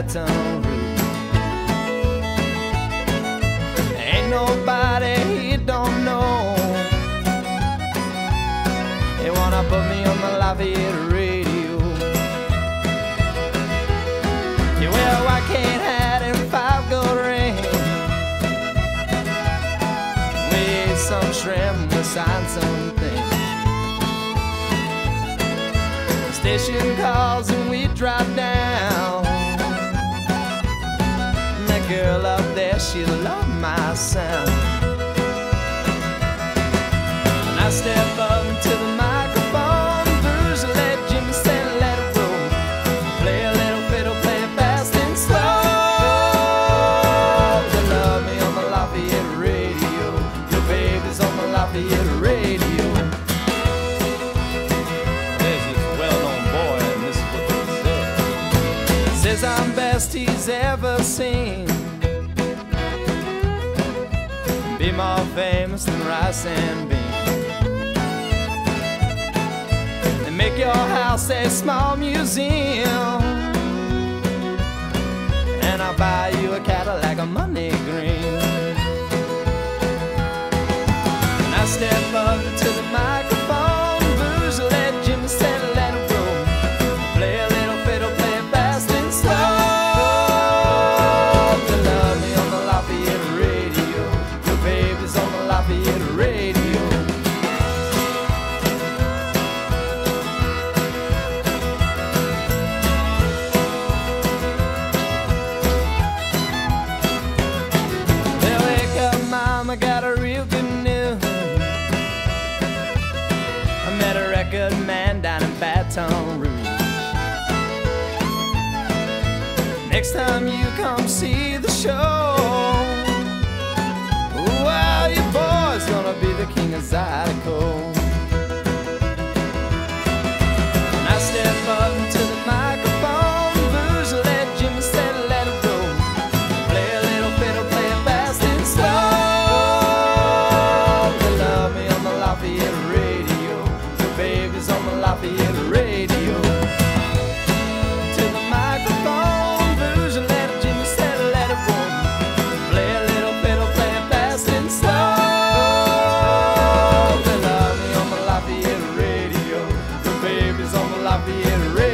Baton Rouge. Ain't nobody here don't know. They wanna put me on the Lafayette Radio. You wear a white cane hat and 5 gold rings. We ate some shrimp, we signed some things. The station calls and we drop down. And that girl up there, she loved my sound. And I step up to the microphone, Beaujolais Jimmy said let it roll. Play a little fiddle, play it fast and slow. You love me on the Lafayette Radio. Your baby's on the Lafayette Radio. There's this well-known boy, and this is what they say. Says I'm best he's ever seen. Be more famous than rice and beans. Make your house a small museum, and I'll buy you a Cadillac, a money green. And I step up to the microphone, Beaujolais Jimmy said let it roll. Play a little fiddle, play it fast and slow. You love me on the Lafayette Radio. Your baby's on the Lafayette Radio. I got a real good news. I met a record man down in Baton Rouge. Next time you come see the show, well, your boy's gonna be the king of Zydeco. And I step up to the microphone, Beaujolais Jimmy said let it roll. Play a little fiddle, play it fast and slow. Lafayette Radio. Your baby's on the Lafayette Radio. To the microphone, Beaujolais Jimmy said let it roll. Play a little fiddle, play it fast and slow. They love me on the Lafayette Radio. Your baby's on the Lafayette Radio.